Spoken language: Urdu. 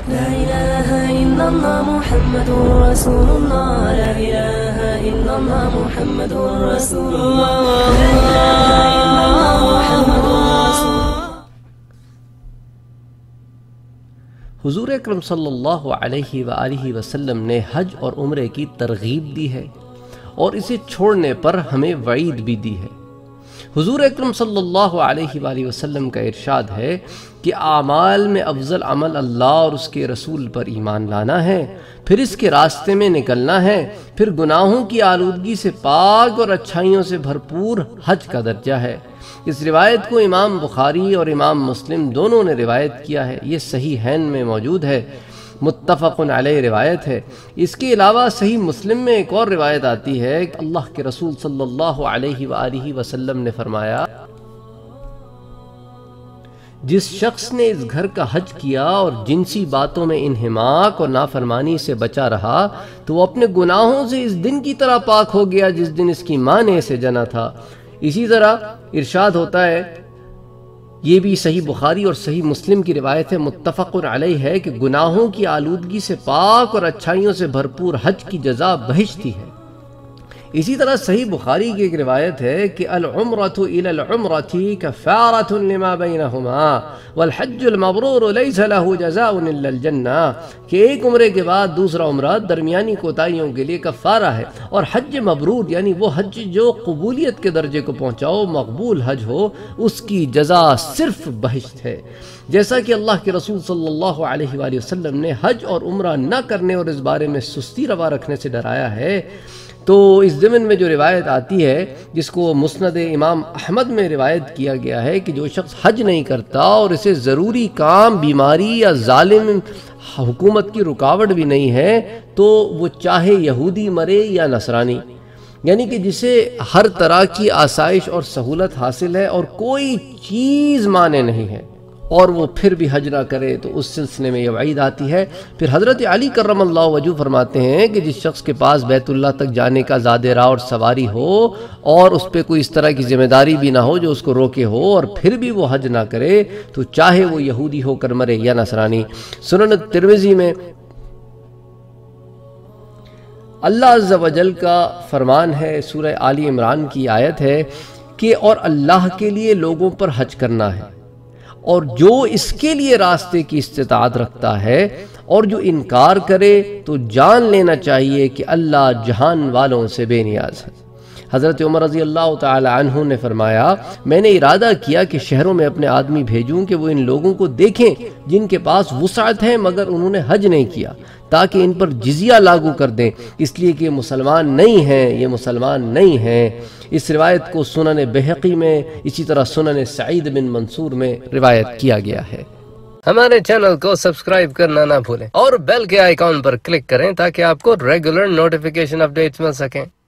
لا إله إلا الله محمد رسول الله لا إله إلا الله محمد رسول الله لا إله إلا الله محمد رسول الله۔ حضور اکرم صلی اللہ علیہ وآلہ وسلم نے حج اور عمرے کی ترغیب دی ہے اور اسے چھوڑنے پر ہمیں وعید بھی دی ہے۔ حضور اکرم صلی اللہ علیہ وآلہ وسلم کا ارشاد ہے کہ اعمال میں افضل عمل اللہ اور اس کے رسول پر ایمان لانا ہے، پھر اس کے راستے میں نکلنا ہے، پھر گناہوں کی آلودگی سے پاک اور اچھائیوں سے بھرپور حج کا درجہ ہے۔ اس روایت کو امام بخاری اور امام مسلم دونوں نے روایت کیا ہے، یہ صحیحین میں موجود ہے، متفق علیہ روایت ہے۔ اس کے علاوہ صحیح مسلم میں ایک اور روایت آتی ہے کہ اللہ کے رسول صلی اللہ علیہ وآلہ وسلم نے فرمایا، جس شخص نے اس گھر کا حج کیا اور جنسی باتوں میں انہماک اور نافرمانی سے بچا رہا تو وہ اپنے گناہوں سے اس دن کی طرح پاک ہو گیا جس دن اس کی ماں نے اسے جنا تھا۔ اسی طرح ارشاد ہوتا ہے، یہ بھی صحیح بخاری اور صحیح مسلم کی روایت ہے، متفق علیہ ہے کہ گناہوں کی آلودگی سے پاک اور اچھائیوں سے بھرپور حج کی جزا بہشتی ہے۔ اسی طرح صحیح بخاری کی ایک روایت ہے کہ العمرۃ الی العمرۃ کفارۃ لما بینہما والحج المبرور لیس له جزاء الا الجنہ، کہ ایک عمرے کے بعد دوسرا عمرہ درمیانی کوتاہیوں کے لیے کفارہ ہے، اور حج مبرور یعنی وہ حج جو قبولیت کے درجے کو پہنچاؤ، مقبول حج ہو، اس کی جزا صرف بہشت ہے۔ جیسا کہ اللہ کے رسول صلی اللہ علیہ وآلہ وسلم نے حج اور عمرہ نہ کرنے اور اس بارے میں سستی روا رکھنے سے ڈرایا ہے، تو اس ضمن میں جو روایت آتی ہے جس کو مسند امام احمد میں روایت کیا گیا ہے کہ جو شخص حج نہیں کرتا اور اسے ضروری کام، بیماری یا ظالم حکومت کی رکاوٹ بھی نہیں ہے تو وہ چاہے یہودی مرے یا نصرانی، یعنی کہ جسے ہر طرح کی آسائش اور سہولت حاصل ہے اور کوئی چیز مانے نہیں ہے اور وہ پھر بھی حج نہ کرے تو اس سلسلے میں یہ وعید آتی ہے۔ پھر حضرت علی کرم اللہ وجہہ فرماتے ہیں کہ جس شخص کے پاس بیت اللہ تک جانے کا زاد راہ اور سواری ہو اور اس پہ کوئی اس طرح کی ذمہ داری بھی نہ ہو جو اس کو روکے ہو اور پھر بھی وہ حج نہ کرے تو چاہے وہ یہودی ہو کر مرے یا نصرانی۔ سنن ترمذی میں اللہ عز و جل کا فرمان ہے، سورہ آل عمران کی آیت ہے کہ اور اللہ کے لیے لوگوں پر حج کرنا ہے، اور جو اس کے لیے راستے کی استطاعت رکھتا ہے اور جو انکار کرے تو جان لینا چاہیے کہ اللہ جہان والوں سے بے نیاز ہے۔ حضرت عمر رضی اللہ تعالی عنہ نے فرمایا، میں نے ارادہ کیا کہ شہروں میں اپنے آدمی بھیجوں کہ وہ ان لوگوں کو دیکھیں جن کے پاس وسعت ہے مگر انہوں نے حج نہیں کیا، تاکہ ان پر جزیہ لاگو کر دیں، اس لیے کہ یہ مسلمان نہیں ہیں۔ اس روایت کو سنن بہقی میں، اسی طرح سنن سعید بن منصور میں روایت کیا گیا ہے۔ ہمارے چینل کو سبسکرائب کرنا نہ بھولیں اور بیل کے آئیکن پر کلک کریں تاکہ آپ کو ریگولر نوٹیفیکیشن اپڈیٹس مل سکیں۔